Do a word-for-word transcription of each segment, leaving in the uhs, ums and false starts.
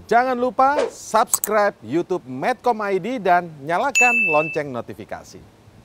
Jangan lupa subscribe YouTube Medcom I D dan nyalakan lonceng notifikasi.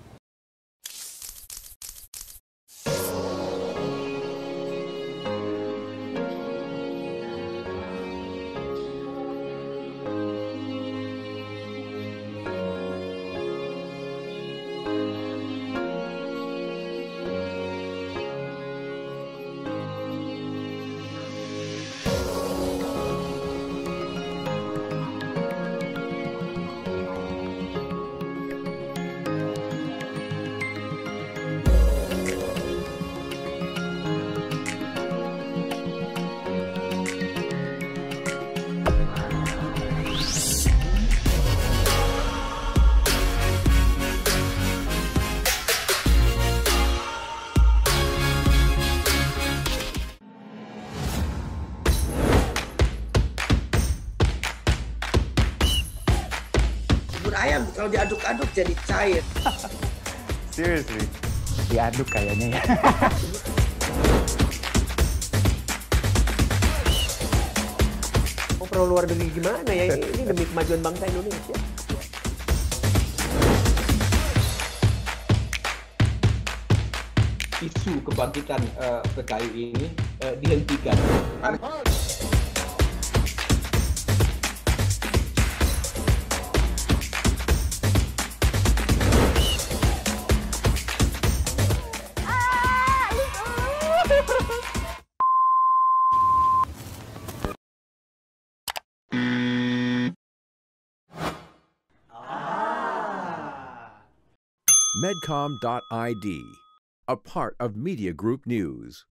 Ayam kalau diaduk-aduk jadi cair. Seriously? Diaduk kayaknya ya. Mau perlu luar negeri gimana ya? Ini demi kemajuan bangsa Indonesia. Isu kebangkitan uh, P K I ini uh, dihentikan. Medcom dot I D, a part of Media Group News.